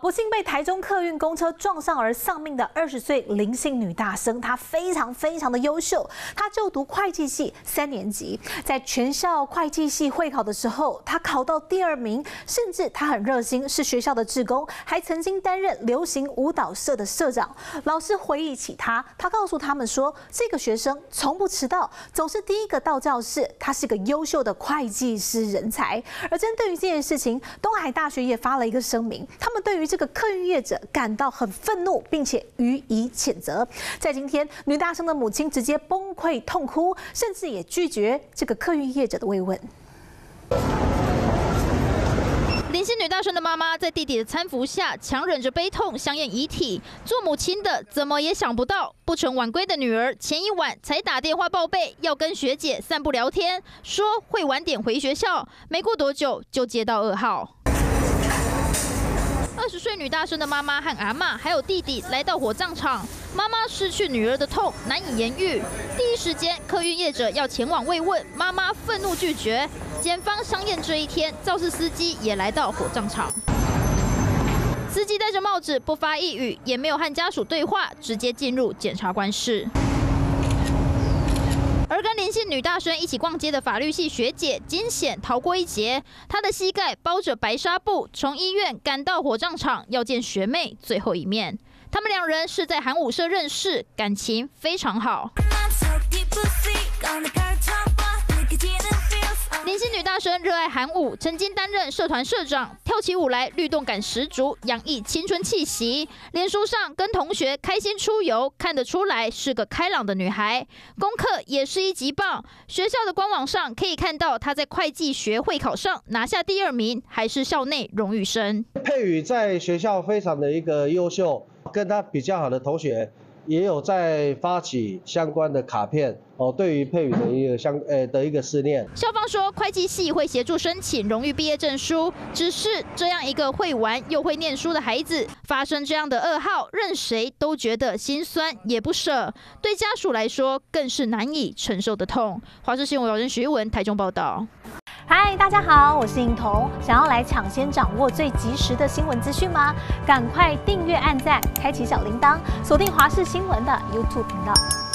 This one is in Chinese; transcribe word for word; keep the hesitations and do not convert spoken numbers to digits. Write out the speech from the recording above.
不幸被台中客运公车撞上而丧命的二十岁林姓女大生，她非常非常的优秀。她就读会计系三年级，在全校会计系会考的时候，她考到第二名，甚至她很热心，是学校的志工，还曾经担任流行舞蹈社的社长。老师回忆起她，她告诉他们说，这个学生从不迟到，总是第一个到教室。她是个优秀的会计师人才。而针对于这件事情，东海大学也发了一个声明，他们对于这个客运业者感到很愤怒，并且予以谴责。在今天，女大生的母亲直接崩溃痛哭，甚至也拒绝这个客运业者的慰问。 林姓女大生的妈妈在弟弟的搀扶下，强忍着悲痛相验遗体。做母亲的怎么也想不到，不成晚归的女儿前一晚才打电话报备要跟学姐散步聊天，说会晚点回学校。没过多久就接到噩耗。二十岁女大生的妈妈和阿嬷还有弟弟来到火葬场，妈妈失去女儿的痛难以言喻。第一时间，客运业者要前往慰问，妈妈愤怒拒绝。检方相验这一天，肇事司机也来到火葬场。司机戴着帽子，不发一语，也没有和家属对话，直接进入检察官室。而跟林姓女大生一起逛街的法律系学姐惊险逃过一劫，她的膝盖包着白纱布，从医院赶到火葬场要见学妹最后一面。他们两人是在韩舞社认识，感情非常好。林姓女大生热爱韩舞，曾经担任社团社长，跳起舞来律动感十足，洋溢青春气息。脸书上跟同学开心出游，看得出来是个开朗的女孩。功课也是一级棒，学校的官网上可以看到她在会计学会考上拿下第二名，还是校内荣誉生。 佩宇在学校非常的一个优秀，跟她比较好的同学也有在发起相关的卡片哦，对于佩宇的一个相呃的一个思念。 校方说，会计系会协助申请荣誉毕业证书，只是这样一个会玩又会念书的孩子，发生这样的噩耗，任谁都觉得心酸也不舍，对家属来说更是难以承受的痛。华视新闻人徐玉文台中报道。 嗨，大家好，我是颖彤。想要来抢先掌握最及时的新闻资讯吗？赶快订阅、按赞、开启小铃铛，锁定华视新闻的 YouTube 频道。